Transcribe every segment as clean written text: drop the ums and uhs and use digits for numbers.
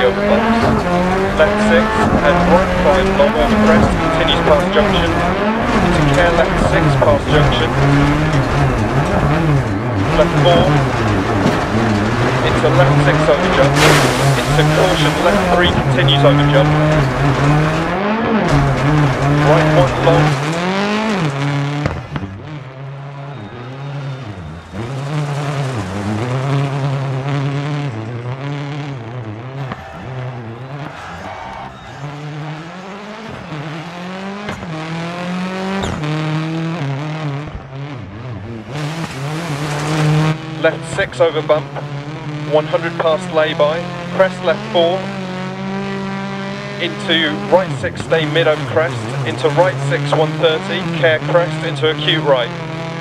over bumps. Left 6 and right 5 long over crest, continues past junction. Into care left 6 past junction. Left 4. Into left 6 over jump. Into caution, left 3 continues over jump. Right 1 long. Left 6 over bump, 100 past lay-by, crest left 4, into right 6 stay mid over crest, into right 6 130, care crest, into acute right.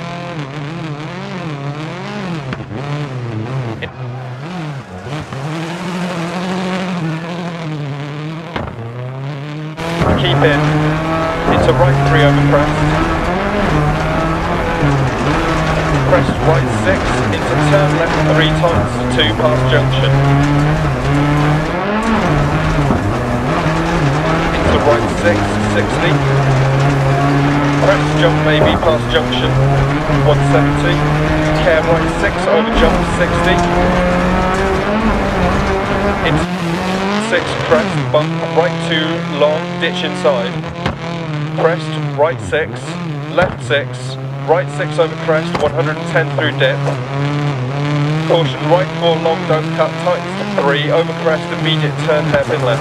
Keep in, into right 3 over crest. Crest right 6, into turn left 3 times, 2 past junction. Into right 6, 60. Crest jump maybe past junction, 170. Care right 6 over jump 60. Into 6 crest, bump, right 2 long, ditch inside. Crest, right 6, left 6. Right 6 over crest, 110 through dip. Caution, right 4 long, don't cut, tightens to 3, over crest, immediate turn, hairpin left.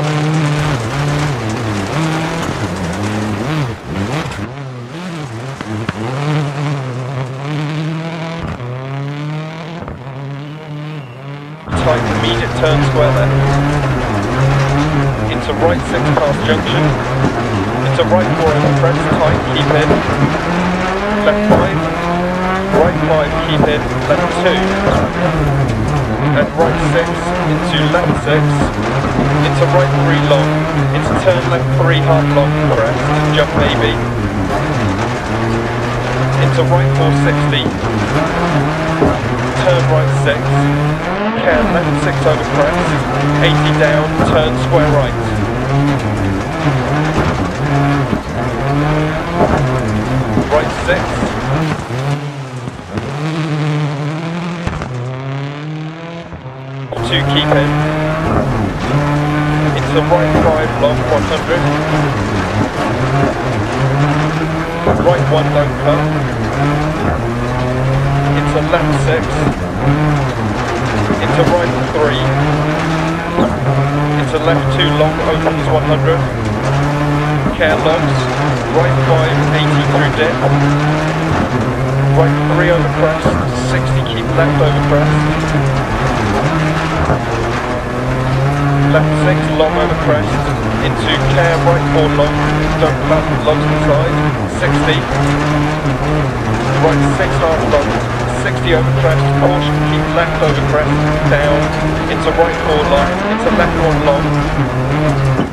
Tight, immediate turn, square left. Into right 6 past junction. Into right 4 over crest, tight, keep in. Left 5, right 5, keep in, left 2, and right 6, into left 6, into right 3 long, into turn left 3 half long, crest, jump maybe, into right 460, turn right 6, care left 6 over crest, 80 down, turn square right. Right 6. Two keep in. Into right 5 long 100. Right 1 don't cut. Into left 6. Into right 3. Into left 2 long opens 100. Care locks. Right 5, 80 through dip. Right 3 over crest, 60 keep left over crest. Left 6 long over crest, into care right 4 long, don't cut, logs inside, 60. Right 6 half long, 60 over crest, caution, keep left over crest, down, into right 4 long, into left 1 long.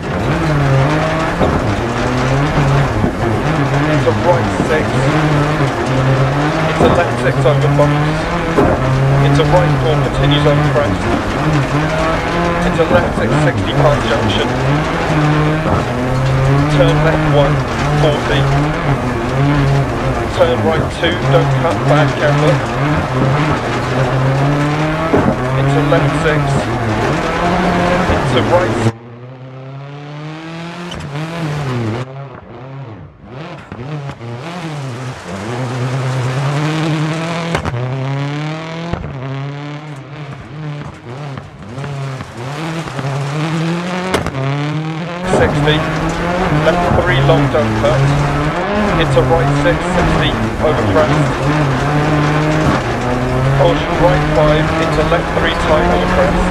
Into right 6, into left 6 over bumps, into right 4 continues over crest, into left 6 60 past junction, turn left 1 40, turn right 2 don't cut, bad camber, into left 6, into right 60, left 3 long don't cut, into right 6, 60, over crest, caution right 5, into left 3 tight over crest,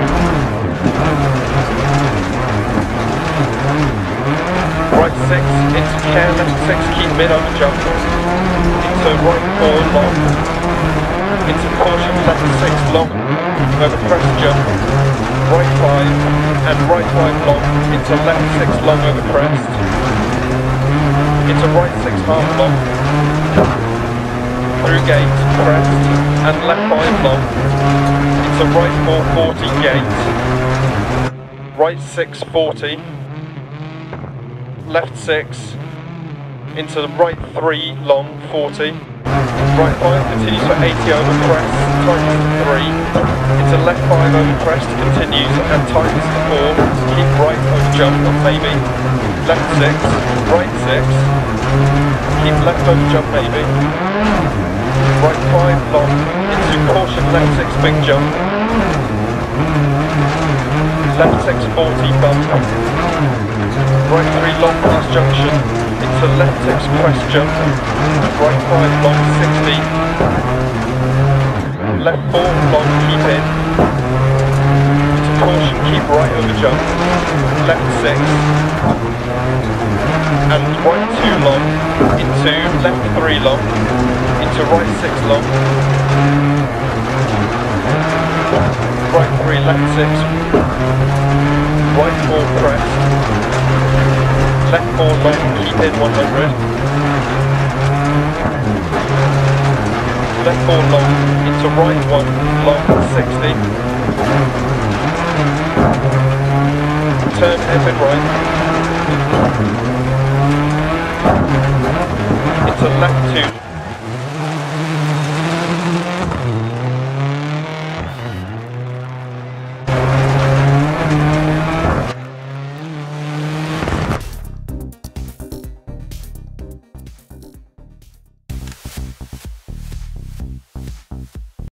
right 6, into care left 6, keep mid over jump, into right 4 long, into caution left 6 long, over crest jump, right 5, and right 5 long, into left 6 long over crest, into right 6 half long, through gate, crest, and left 5 long, into right 440 gate, right 6, 40, left 6, into the right 3, long, 40, right 5 continues for 80 over crest, tightens to 3, into left 5 over crest, continues and tightens to 4, keep right over jump, maybe, left 6, right 6, keep left over jump, maybe, right 5 long, into caution left 6 big jump, left 6 40 bump, right 3 long past junction, into left 6 crest jump, right 5 long 60, left 4 long keep in, into caution keep right over jump, left 6, and right 2 long, into left 3 long, into right 6 long, right 3 left 6, right 4 crest, left 4 long, keep in 100, left 4 long, into right 1 long 60, turn hairpin right, into left 2